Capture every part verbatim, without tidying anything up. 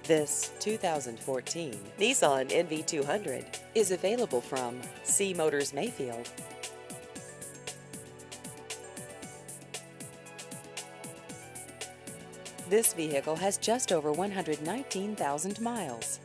This two thousand fourteen Nissan N V two hundred is available from C Motors Mayfield. This vehicle has just over one hundred nineteen thousand miles.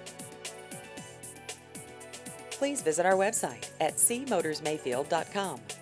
Please visit our website at c motors mayfield dot com.